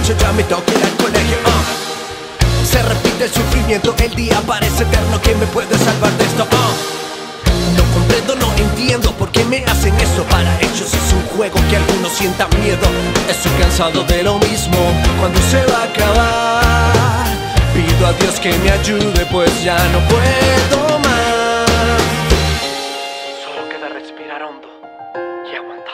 borracho, ya me toca ir al colegio. Se repite el sufrimiento, el día parece eterno. ¿Quién me puede salvar de esto? No comprendo, no entiendo por qué me hacen eso. Para ellos es un juego que algunos sientan miedo. Estoy cansado de lo mismo. ¿Cuándo se va a acabar? Pido a Dios que me ayude, pues ya no puedo más. Solo queda respirar hondo y aguantar.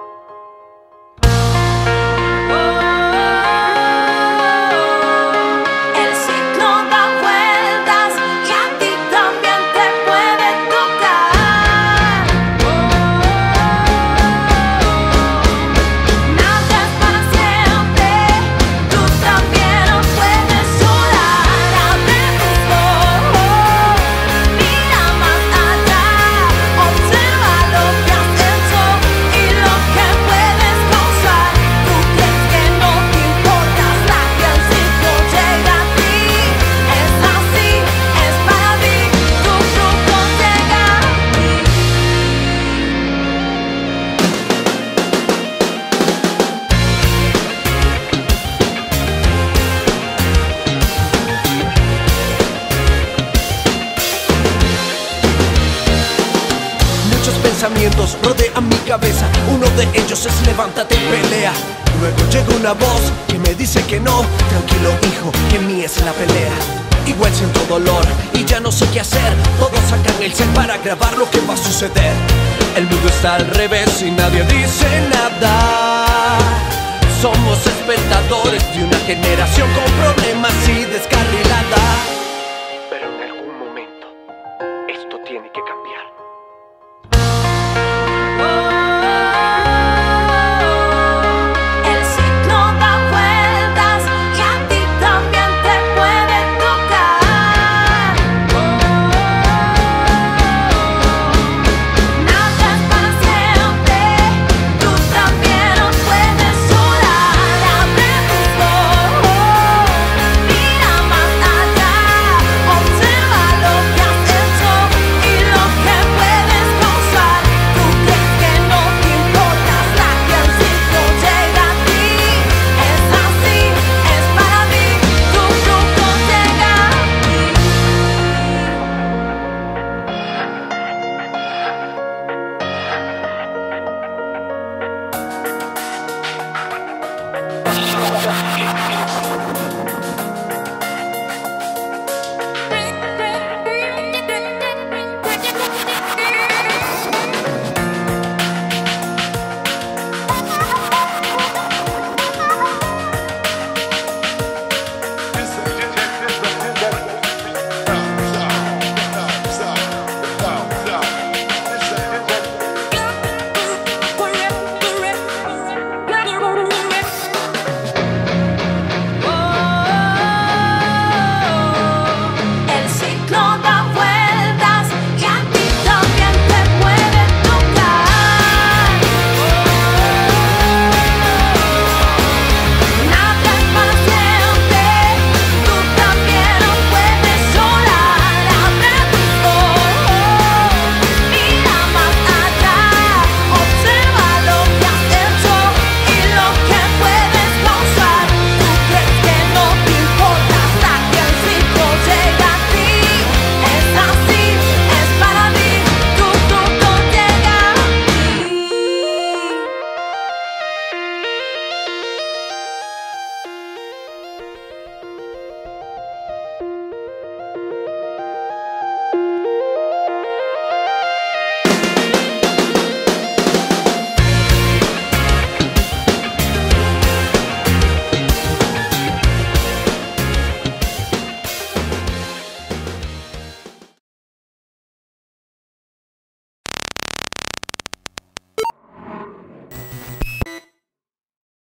Pensamientos rodean mi cabeza. Uno de ellos es levántate y pelea. Luego llega una voz que me dice que no. Tranquilo hijo, que en mí es la pelea. Igual siento dolor y ya no sé qué hacer. Todos sacan el cel para grabar lo que va a suceder. El mundo está al revés y nadie dice nada. Somos espectadores de una generación con problemas.